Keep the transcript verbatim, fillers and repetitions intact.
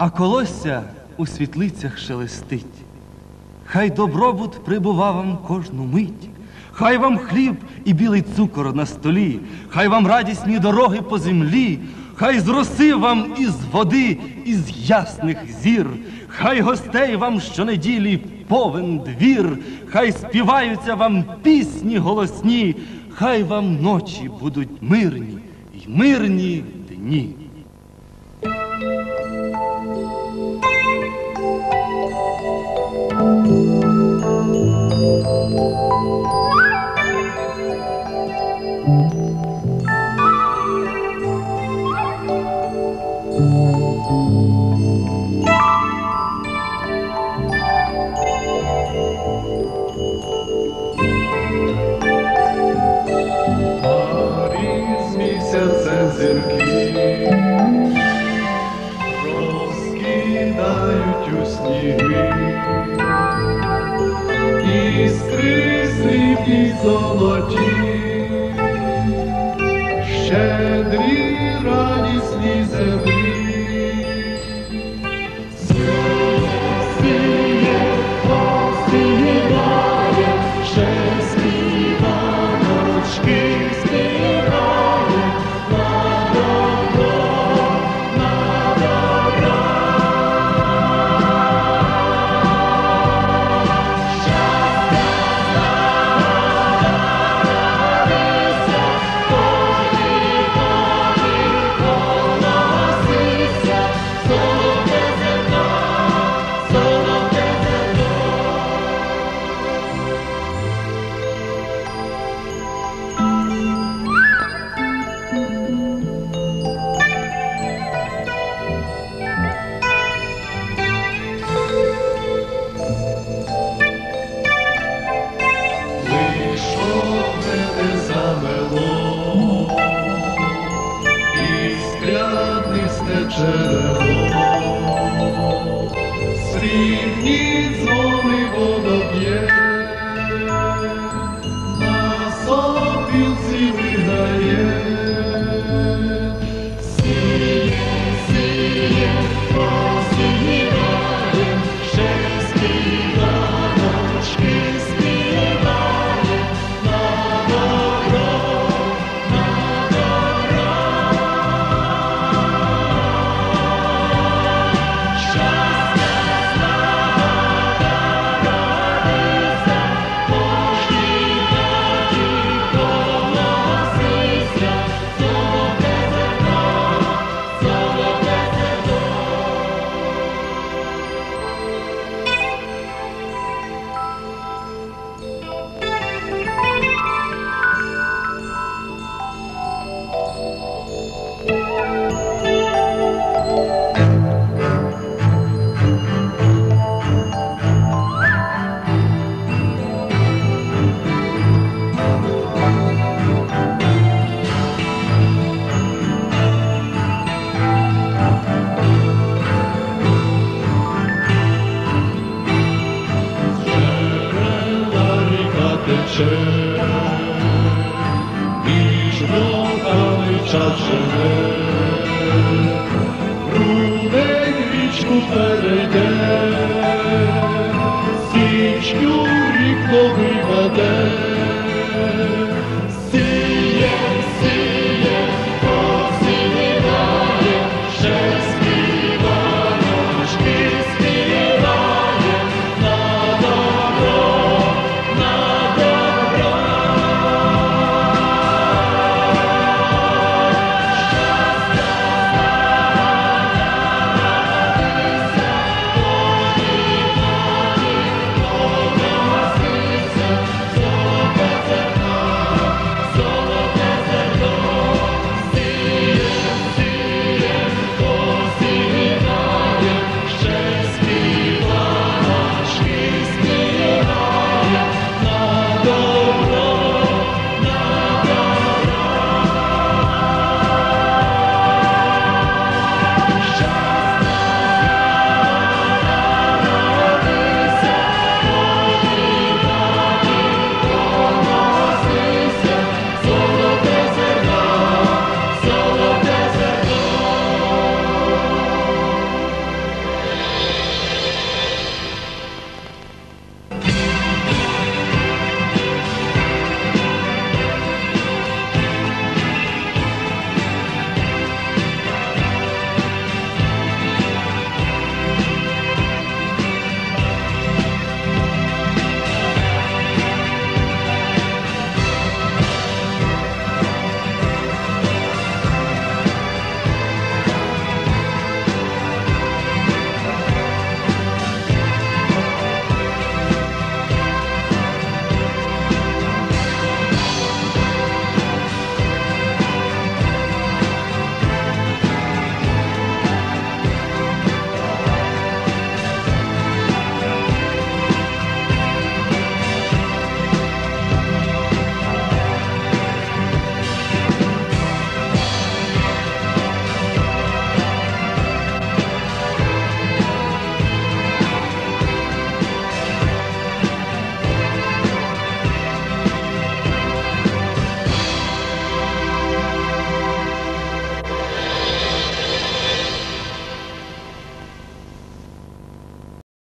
а колосся у світлицях шелестить. Хай добробут прибува вам кожну мить, хай вам хліб і білий цукор на столі, хай вам радісні дороги по землі, хай з роси вам із води, із ясних зір, хай гостей вам щонеділі повен двір, хай співаються вам пісні голосні, хай вам ночі будуть мирні й мирні дні. Іскри срібні золоті, щедрі радісні землі. Сіє, посіває, ще співаночки співає, на добро, на добро. Срібні дзвони водоб'є, на сопілці виграє. Сіє, сіє, посіває, ще співаночки співає, на добро, на добро. Між роками час живе, рудень річку перейде.